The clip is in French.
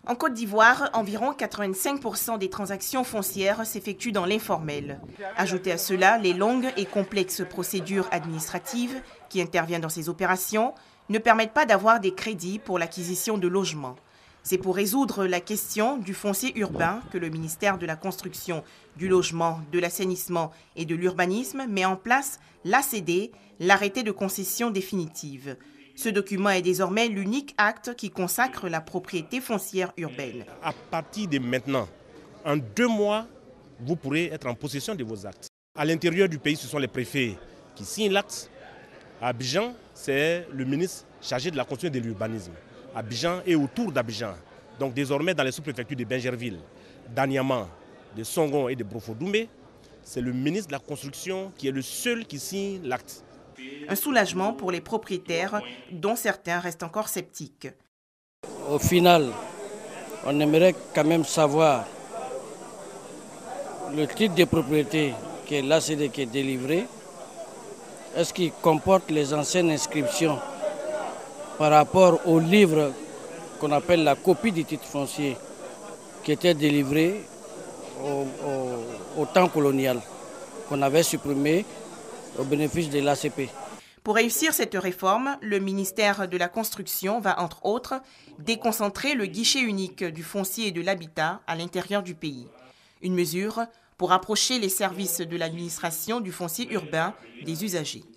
En Côte d'Ivoire, environ 85% des transactions foncières s'effectuent dans l'informel. Ajoutez à cela les longues et complexes procédures administratives qui interviennent dans ces opérations ne permettent pas d'avoir des crédits pour l'acquisition de logements. C'est pour résoudre la question du foncier urbain que le ministère de la Construction, du Logement, de l'Assainissement et de l'Urbanisme met en place l'ACD, l'arrêté de concession définitive. Ce document est désormais l'unique acte qui consacre la propriété foncière urbaine. À partir de maintenant, en 2 mois, vous pourrez être en possession de vos actes. À l'intérieur du pays, ce sont les préfets qui signent l'acte. À Abidjan, c'est le ministre chargé de la construction et de l'urbanisme. Abidjan et autour d'Abidjan. Donc désormais, dans les sous-préfectures de Bingerville, d'Aniama, de Songon et de Brofo-Doumbé, c'est le ministre de la Construction qui est le seul qui signe l'acte. Un soulagement pour les propriétaires, dont certains restent encore sceptiques. Au final, on aimerait quand même savoir le titre de propriété qui est l'ACD qui est délivré. Est-ce qu'il comporte les anciennes inscriptions par rapport au livre qu'on appelle la copie du titre foncier qui était délivré au temps colonial, qu'on avait supprimé au bénéfice de l'ACP. Pour réussir cette réforme, le ministère de la Construction va, entre autres, déconcentrer le guichet unique du foncier et de l'habitat à l'intérieur du pays. Une mesure pour rapprocher les services de l'administration du foncier urbain des usagers.